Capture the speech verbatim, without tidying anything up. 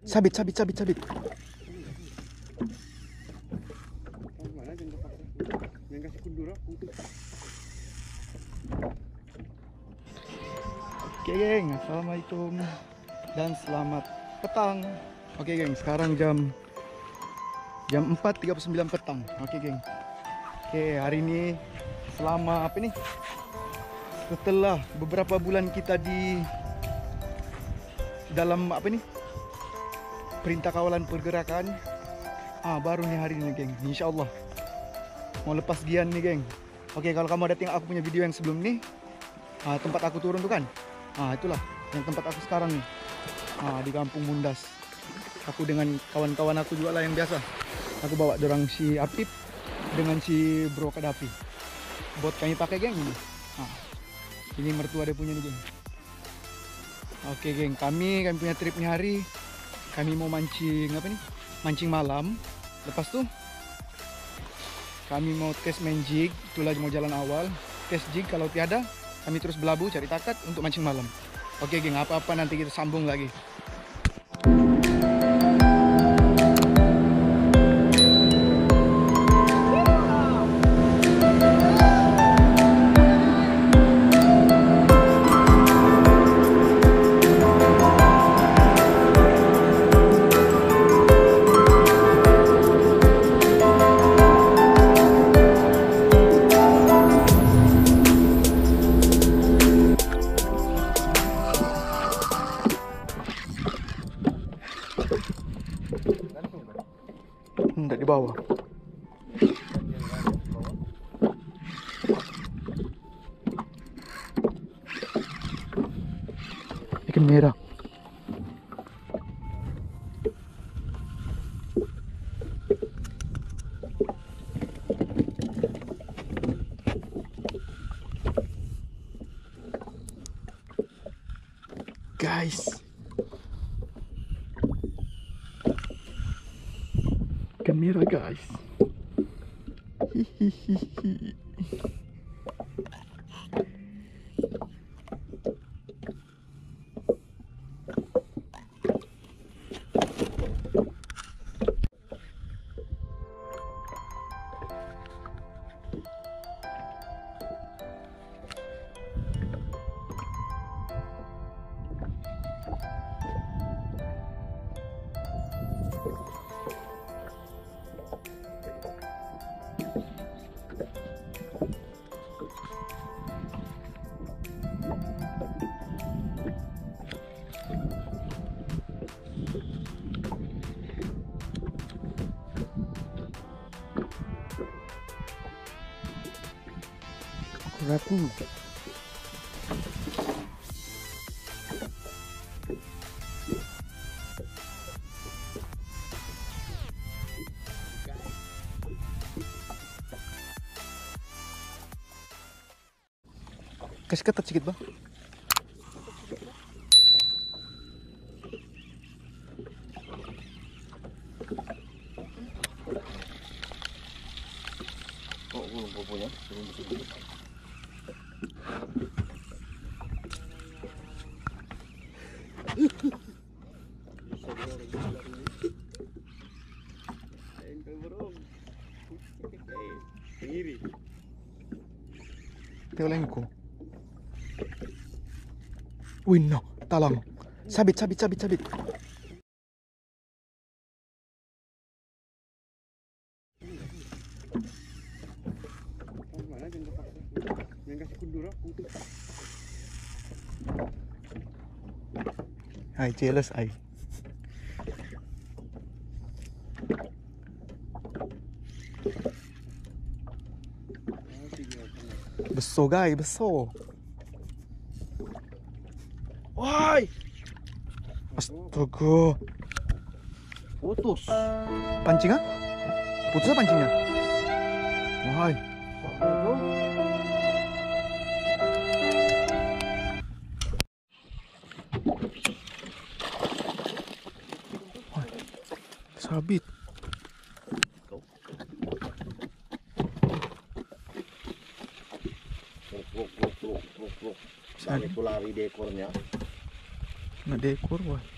Sabit, sabit, sabit, sabit. Oke geng, assalamualaikum dan selamat petang. Oke geng, sekarang jam jam empat tiga puluh sembilan petang. Oke geng. Oke, hari ini selama apa nih? Setelah beberapa bulan kita di dalam apa nih? Perintah kawalan pergerakan. Ah, baru nih hari ini geng. Insya Allah mau lepas gian nih geng. Oke, kalau kamu ada tengok aku punya video yang sebelum nih, ah, tempat aku turun tuh kan. Ah, itulah yang tempat aku sekarang nih. Ah, di Kampung Mundas. Aku dengan kawan-kawan aku juga lah yang biasa. Aku bawa dorang si Apip dengan si Bro Kadapi. Bot kami pakai geng ini. Ah, ini mertua dia punya nih geng. Oke geng, kami kami punya trip nih hari. Kami mau mancing apa nih? Mancing malam. Lepas tuh kami mau tes main jig. Itulah mau jalan awal. Tes jig, kalau tiada kami terus belabu cari takat untuk mancing malam. Oke geng, apa-apa nanti kita sambung lagi. Tidak di bawah. Ikan merah. Guys. Ikan merah guys. Hihihihi. Rapi. Kasih ketat sedikit bang. Oh, belum punya. Teolengku. Wih no, talang. Sabit, sabit, sabit, sabit. Hai, jealous ai. Besar guys, besar. Woi. Astaga. Putus. Pancing ah? Putus pancingnya? Woi. Sabit. Itu lari dekornya. Nggak dekor wah.